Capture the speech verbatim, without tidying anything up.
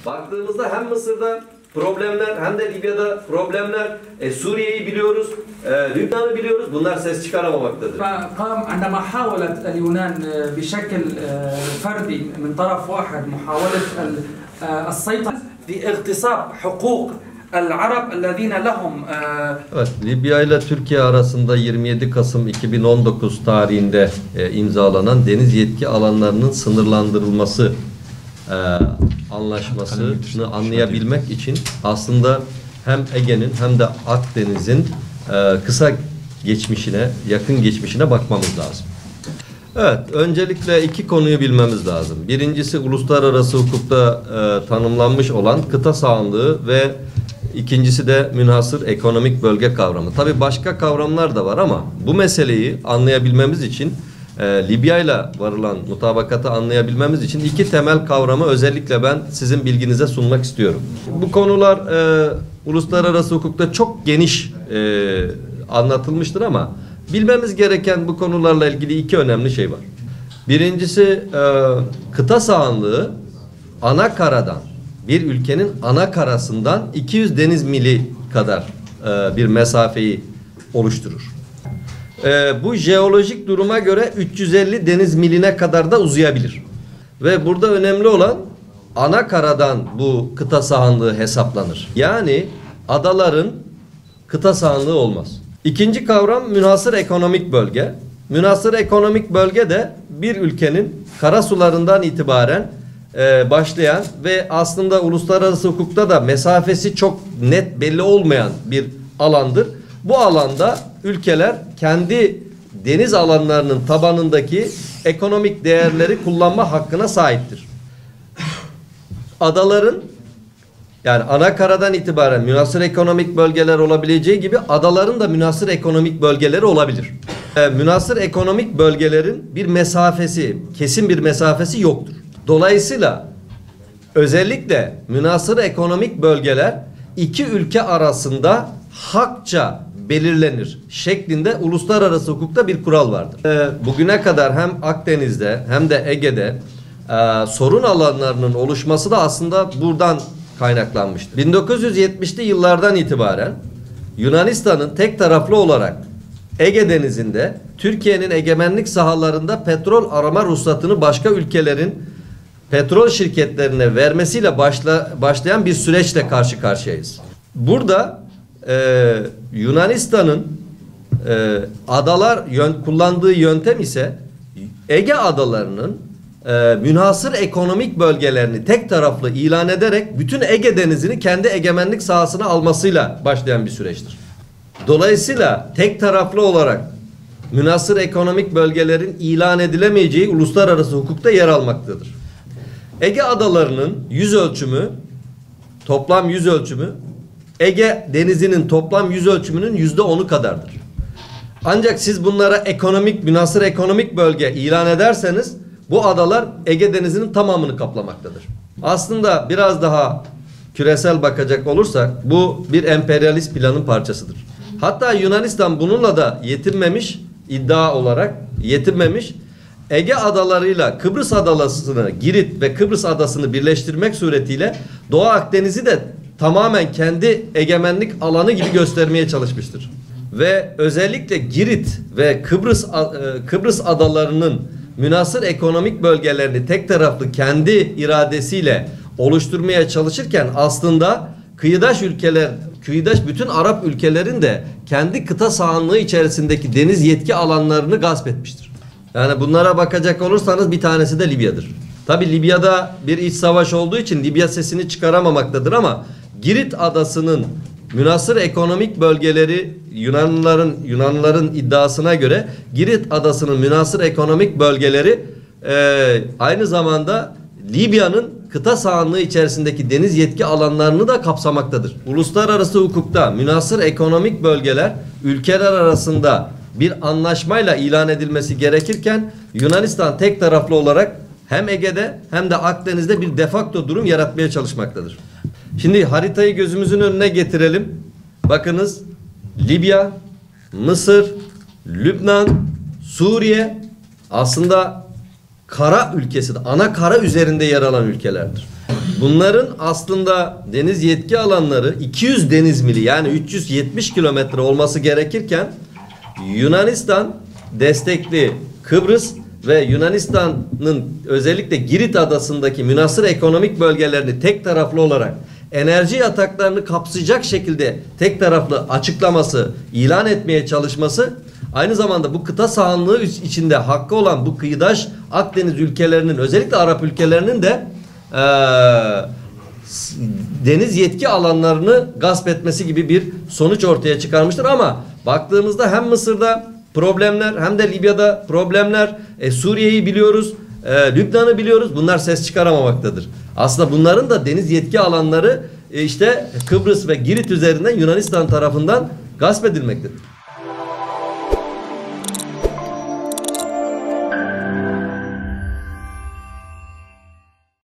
Baktığımızda hem Mısır'da problemler hem de Libya'da problemler, e, Suriye'yi biliyoruz, e, Lübnan'ı biliyoruz. Bunlar ses çıkaramamaktadır. فقام عندما حاولت اليونان بشكل فردي من طرف واحد محاولة السيطرة باغتصاب حقوق العرب الذين لهم. Evet, Libya ile Türkiye arasında yirmi yedi Kasım iki bin on dokuz tarihinde e, imzalanan deniz yetki alanlarının sınırlandırılması e, anlaşmasını anlayabilmek için aslında hem Ege'nin hem de Akdeniz'in e, kısa geçmişine, yakın geçmişine bakmamız lazım. Evet, öncelikle iki konuyu bilmemiz lazım. Birincisi uluslararası hukukta e, tanımlanmış olan kıta sahanlığı ve ikincisi de münhasır ekonomik bölge kavramı. Tabii başka kavramlar da var ama bu meseleyi anlayabilmemiz için e, Libya ile varılan mutabakatı anlayabilmemiz için iki temel kavramı özellikle ben sizin bilginize sunmak istiyorum. Bu konular e, uluslararası hukukta çok geniş e, anlatılmıştır ama bilmemiz gereken bu konularla ilgili iki önemli şey var. Birincisi e, kıta sahanlığı ana karadan, bir ülkenin ana karasından iki yüz deniz mili kadar e, bir mesafeyi oluşturur. E, bu jeolojik duruma göre üç yüz elli deniz miline kadar da uzayabilir. Ve burada önemli olan ana karadan bu kıta sahanlığı hesaplanır. Yani adaların kıta sahanlığı olmaz. İkinci kavram münhasır ekonomik bölge. Münhasır ekonomik bölge de bir ülkenin karasularından itibaren e, başlayan ve aslında uluslararası hukukta da mesafesi çok net belli olmayan bir alandır. Bu alanda ülkeler kendi deniz alanlarının tabanındaki ekonomik değerleri kullanma hakkına sahiptir. Adaların, yani ana karadan itibaren münhasır ekonomik bölgeler olabileceği gibi adaların da münhasır ekonomik bölgeleri olabilir. E, münhasır ekonomik bölgelerin bir mesafesi, kesin bir mesafesi yoktur. Dolayısıyla özellikle münhasır ekonomik bölgeler iki ülke arasında hakça belirlenir şeklinde uluslararası hukukta bir kural vardır. E, bugüne kadar hem Akdeniz'de hem de Ege'de e, sorun alanlarının oluşması da aslında buradan kaynaklanmıştır. bin dokuz yüz yetmişli yıllardan itibaren Yunanistan'ın tek taraflı olarak Ege Denizi'nde Türkiye'nin egemenlik sahalarında petrol arama ruhsatını başka ülkelerin petrol şirketlerine vermesiyle başla, başlayan bir süreçle karşı karşıyayız. Burada e, Yunanistan'ın e, adalar yön, kullandığı yöntem ise Ege adalarının e, münhasır ekonomik bölgelerini tek taraflı ilan ederek bütün Ege Denizi'ni kendi egemenlik sahasına almasıyla başlayan bir süreçtir. Dolayısıyla tek taraflı olarak münhasır ekonomik bölgelerin ilan edilemeyeceği uluslararası hukukta yer almaktadır. Ege adalarının yüz ölçümü, toplam yüz ölçümü Ege Denizi'nin toplam yüz ölçümünün yüzde onu kadardır. Ancak siz bunlara ekonomik, münhasır ekonomik bölge ilan ederseniz bu adalar Ege Denizi'nin tamamını kaplamaktadır. Aslında biraz daha küresel bakacak olursak bu bir emperyalist planın parçasıdır. Hatta Yunanistan bununla da yetinmemiş, iddia olarak yetinmemiş, Ege adalarıyla Kıbrıs adasını, Girit ve Kıbrıs adasını birleştirmek suretiyle Doğu Akdeniz'i de tamamen kendi egemenlik alanı gibi göstermeye çalışmıştır. Ve özellikle Girit ve Kıbrıs Kıbrıs adalarının münhasır ekonomik bölgelerini tek taraflı kendi iradesiyle oluşturmaya çalışırken aslında kıyıdaş ülkeler, kıyıdaş bütün Arap ülkelerin de kendi kıta sahanlığı içerisindeki deniz yetki alanlarını gasp etmiştir. Yani bunlara bakacak olursanız bir tanesi de Libya'dır. Tabi Libya'da bir iç savaş olduğu için Libya sesini çıkaramamaktadır ama Girit adasının münhasır ekonomik bölgeleri Yunanlıların Yunanlıların iddiasına göre Girit adasının münhasır ekonomik bölgeleri e, aynı zamanda Libya'nın kıta sahanlığı içerisindeki deniz yetki alanlarını da kapsamaktadır. Uluslararası hukukta münhasır ekonomik bölgeler ülkeler arasında bir anlaşmayla ilan edilmesi gerekirken Yunanistan tek taraflı olarak hem Ege'de hem de Akdeniz'de bir defakto durum yaratmaya çalışmaktadır. Şimdi haritayı gözümüzün önüne getirelim. Bakınız Libya, Mısır, Lübnan, Suriye aslında kara ülkesi, ana kara üzerinde yer alan ülkelerdir. bunların aslında deniz yetki alanları iki yüz deniz mili yani üç yüz yetmiş kilometre olması gerekirken Yunanistan destekli Kıbrıs ve Yunanistan'ın özellikle Girit adasındaki münhasır ekonomik bölgelerini tek taraflı olarak enerji yataklarını kapsayacak şekilde tek taraflı açıklaması, ilan etmeye çalışması, aynı zamanda bu kıta sahanlığı içinde hakkı olan bu kıyıdaş Akdeniz ülkelerinin, özellikle Arap ülkelerinin de ee, deniz yetki alanlarını gasp etmesi gibi bir sonuç ortaya çıkarmıştır. Ama baktığımızda hem Mısır'da problemler hem de Libya'da problemler, e, Suriye'yi biliyoruz, e, Lübnan'ı biliyoruz. Bunlar ses çıkaramamaktadır. Aslında bunların da deniz yetki alanları e, işte Kıbrıs ve Girit üzerinden Yunanistan tarafından gasp edilmektedir.